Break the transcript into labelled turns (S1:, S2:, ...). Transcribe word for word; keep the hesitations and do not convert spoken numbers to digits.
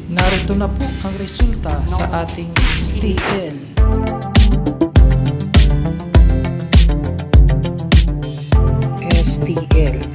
S1: Narito na po ang resulta sa ating S T L. S T L